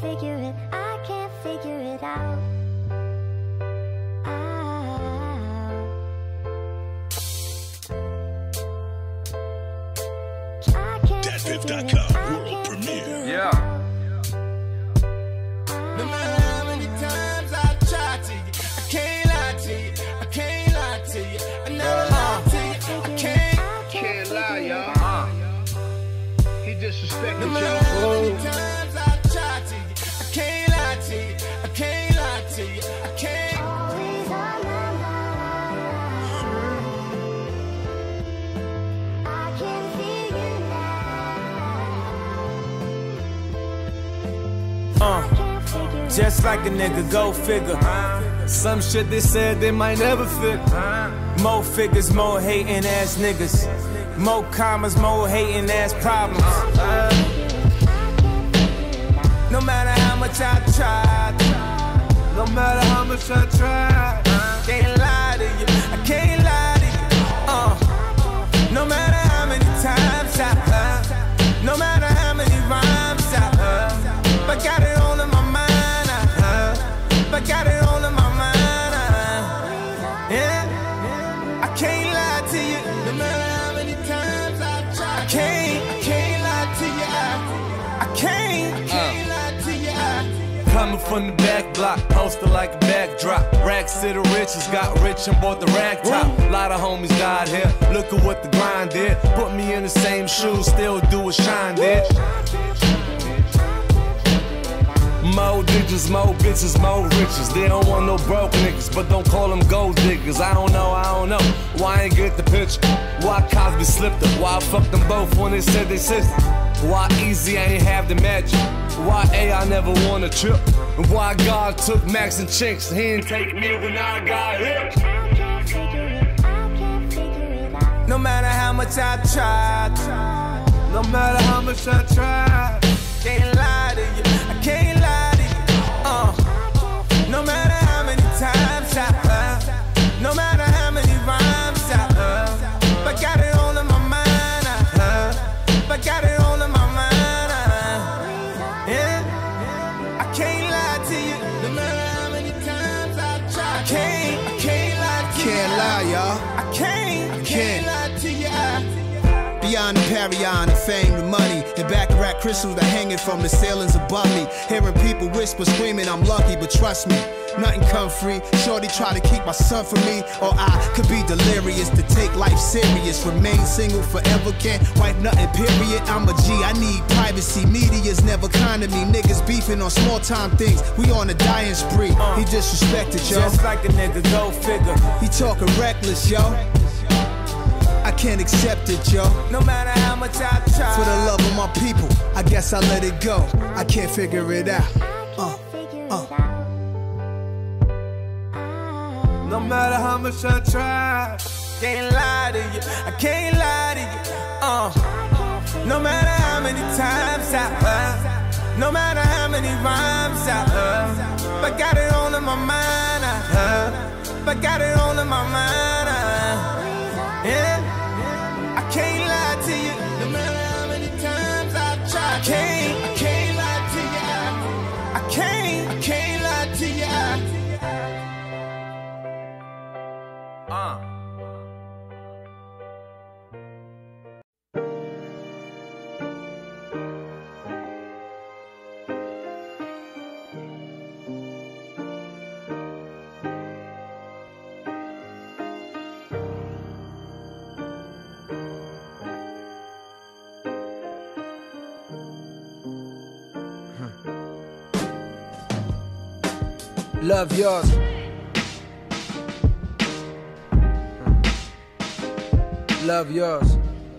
figure it, I can't figure it out. DatPiff.com world premiere. Yeah. No matter how many times I try to you, I can't lie to you. I can't lie to you. I never lie to you. I Can't lie, y'all. He disrespected no matter y'all. how many times I try to you, I can't lie to you. I can't lie to you. I can't. Always on my mind. I can't figure it out. I can't figure it Just like a nigga, go figure. Some shit they said they might never fit. More figures, more hating ass niggas. More commas, more hating ass problems. No matter how much I tried, no matter how much I tried, can't lie to you, I can't lie to you. No matter how many times I no matter how many rhymes I but got it all in my mind, but got it all in my mind, yeah. I can't lie to you, No matter how many times I try, I can't lie to you, I can't lie to you. Coming from the back block, posted like a backdrop. Racks to the riches, got rich and bought the rag top. Lot of homies died here, look at what the grind did. Put me in the same shoes, still do what Shine did. More digits, more bitches, more riches. They don't want no broke niggas, but don't call them gold diggers. I don't know why I ain't get the picture. Why Cosby slipped up, why I fucked them both when they said they sisters. Why Easy I ain't have the magic, why I never won a trip. And why God took Max and Chinks, he didn't take me when I got hit. I can't figure it, I can't figure it out. No matter how much I tried, no matter how much I tried, can't lie to you, I can't lie to you. No matter how many times I no matter how many rhymes I but got it all in my mind, but got it all in my mind, yeah. I can't lie to you, No matter how many times I try, I can't lie to you, can't lie, y'all. I can't Can't lie to you. Beyond the Parion, the fame, the money, and Baccarat crystals that hanging from the ceilings above me. Hearing people whisper, screaming, I'm lucky, but trust me, nothing come free. Shorty try to keep my son from me, or I could be delirious to take life serious. Remain single forever, can't wipe nothing, period. I'm a G, I need privacy. Media's never kind to me. Niggas beefing on small time things. We on a dying spree. He disrespected, yo. just like a nigga, go figure. He talking reckless, yo. I can't accept it, yo. No matter how much I try, For the love of my people, I guess I let it go. I can't figure it out. Figure it out. no matter how much I try, can't lie to you, I can't lie to you. No matter how many times I no matter how many rhymes I but got it all in my mind, but got it all in my mind, yeah. I can't lie to you, No matter how many times I try, I can't lie to you. I can't lie to you. Love yours. Love yours.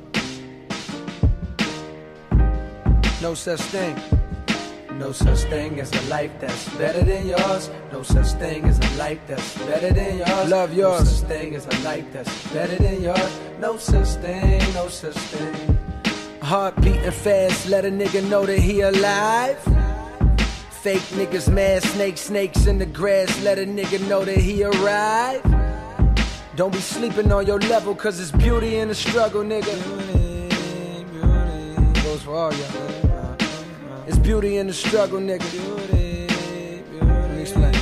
No such thing. No such thing as a life that's better than yours. No such thing as a life that's better than yours. Love yours. No such thing as a life that's better than yours. No such thing, no such thing. Heart beating fast, let a nigga know that he alive. Fake niggas mad, snakes in the grass, let a nigga know that he arrived. Don't be sleeping on your level, cause it's beauty in the struggle, nigga. Beauty, beauty. Goes for all y'all. It's beauty in the struggle, nigga. Let me explain.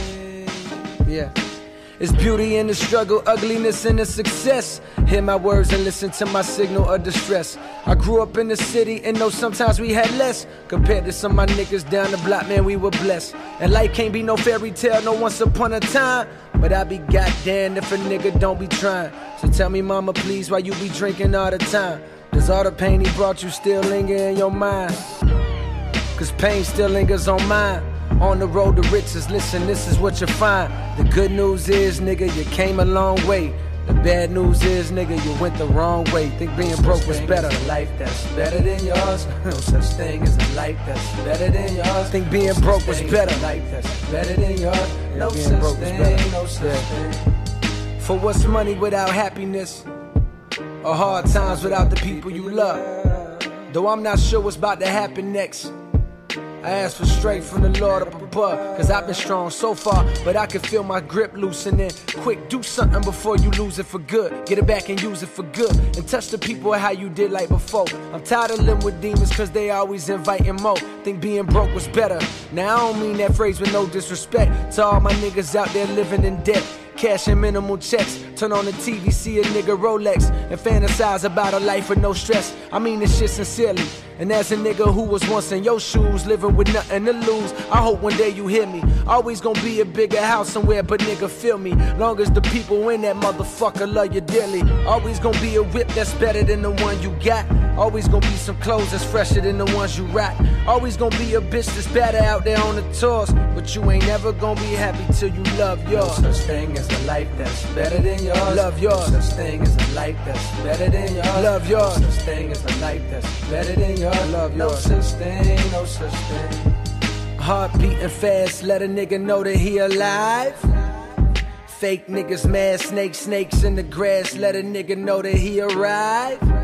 Yeah. It's beauty in the struggle, ugliness in the success. Hear my words and listen to my signal of distress. I grew up in the city and know sometimes we had less. Compared to some of my niggas down the block, man, we were blessed. And life can't be no fairy tale, no once upon a time. But I be goddamn if a nigga don't be trying. So tell me, mama, please, why you be drinking all the time? Does all the pain he brought you still linger in your mind? Cause pain still lingers on mine. On the road to riches, listen, this is what you find. The good news is, nigga, you came a long way. The bad news is, nigga, you went the wrong way. Think being broke was better. A life that's better than yours. No such thing as a life that's better than yours. Think being broke was better. A life that's better than yours. No such thing, no such thing. For what's money without happiness? Or hard times without the people you love? Though I'm not sure what's about to happen next. I ask for strength from the Lord up above. Cause I've been strong so far, but I can feel my grip loosening. Quick, do something before you lose it for good. Get it back and use it for good. And touch the people how you did like before. I'm tired of living with demons cause they always inviting more. Think being broke was better. Now I don't mean that phrase with no disrespect to all my niggas out there living in debt. Cashing minimal checks, turn on the TV, see a nigga Rolex, and fantasize about a life with no stress. I mean this shit sincerely. And as a nigga who was once in your shoes, living with nothing to lose, I hope one day you hear me. Always gonna be a bigger house somewhere, but nigga feel me. Long as the people in that motherfucker love you dearly. Always gonna be a whip that's better than the one you got. Always gonna be some clothes that's fresher than the ones you rock. Always gonna be a bitch that's better out there on the tours. But you ain't never gonna be happy till you love yours. No such thing as a life that's better than yours. Love yours. No such thing as a life that's better than yours. Love yours. No such thing as a life that's better than yours. Love yours. No such thing, no such thing. Heart beating fast, let a nigga know that he alive. Fake niggas mad, snakes in the grass, let a nigga know that he arrived.